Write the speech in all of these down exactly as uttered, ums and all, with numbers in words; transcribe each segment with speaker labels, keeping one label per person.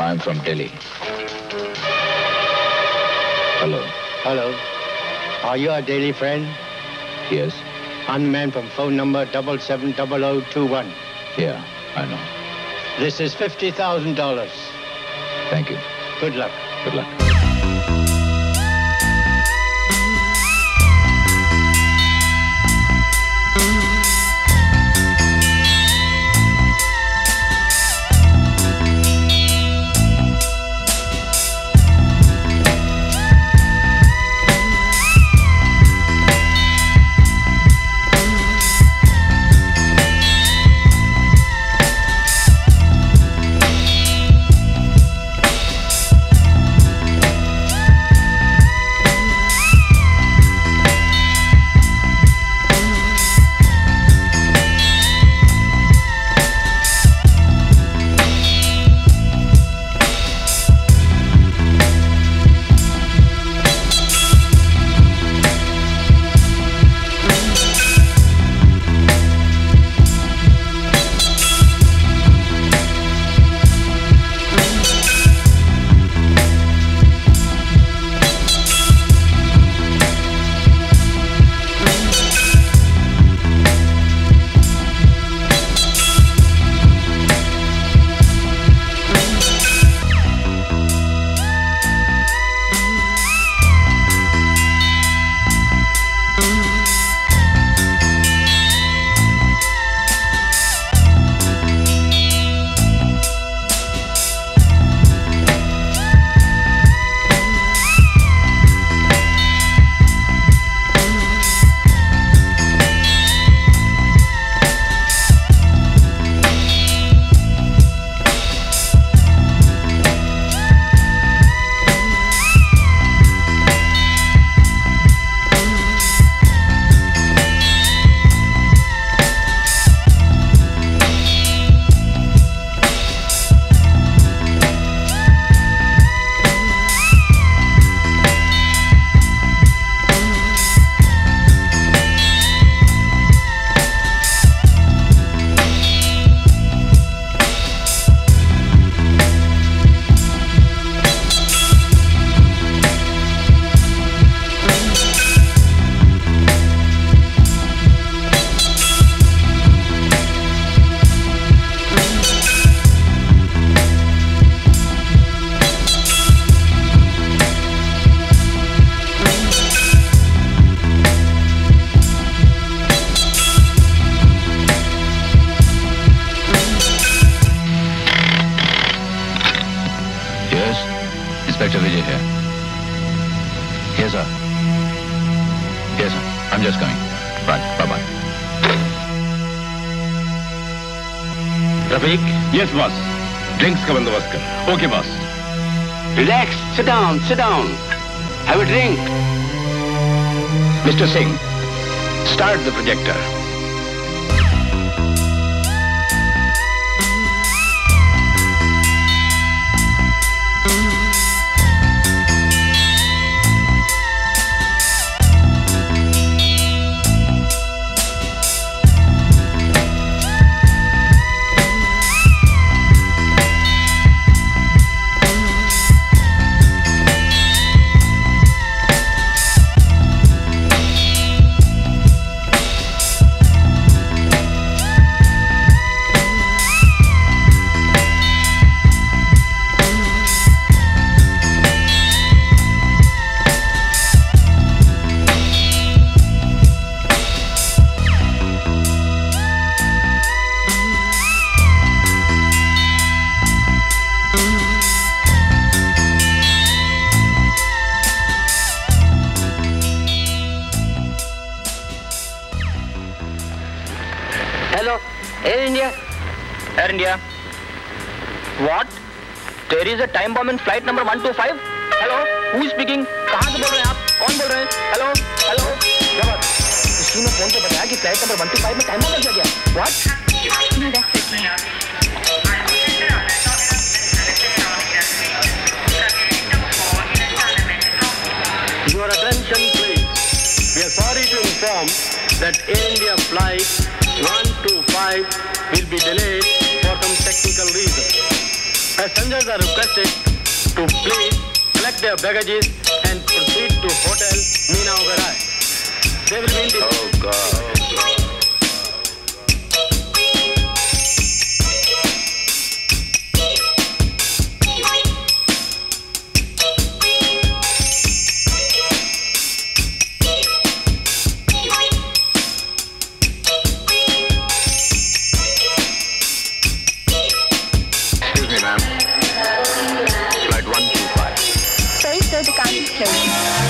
Speaker 1: I'm from Delhi. Hello.
Speaker 2: Hello. Are you a Delhi friend?
Speaker 1: Yes.
Speaker 2: I'm the man from phone number double seven double oh two one.
Speaker 1: Yeah, I know.
Speaker 2: This is fifty thousand dollars.
Speaker 1: Thank you.
Speaker 2: Good luck.
Speaker 1: Good luck.
Speaker 3: Yes, boss. Drinks ka bandobast kar. Okay, boss.
Speaker 4: Relax. Sit down. Sit down. Have a drink.
Speaker 3: Mister Singh, start the projector.
Speaker 5: What? There is a time bomb in flight number one two five? Hello? Who is speaking? कहाँ से बोल रहे हैं आप? कौन बोल रहे हैं? Hello? Hello? क्या बात? किसी ने फोन पे बताया कि flight number one two five में टाइम बॉम्ब लग गया। What?
Speaker 6: No, that's it.
Speaker 4: Your attention, please. We are sorry to inform that Air India flight one two five will be delayed for some technical reason. Passenger Passengers are requested to please collect their baggages and proceed to Hotel Meena Oberoi. They will be in the...
Speaker 5: Oh, God. Excuse me, ma'am. Flight one two five.
Speaker 6: Sorry, sir, the counter is closed.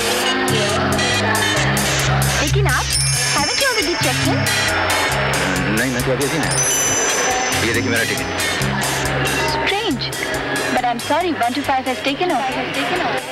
Speaker 6: लेकिन आप haven't you already checked in?
Speaker 5: नहीं, मैं तो अभी अभी ना. ये देखिए मेरा ticket.
Speaker 6: Strange, but I'm sorry, one two five has taken off. Has taken off.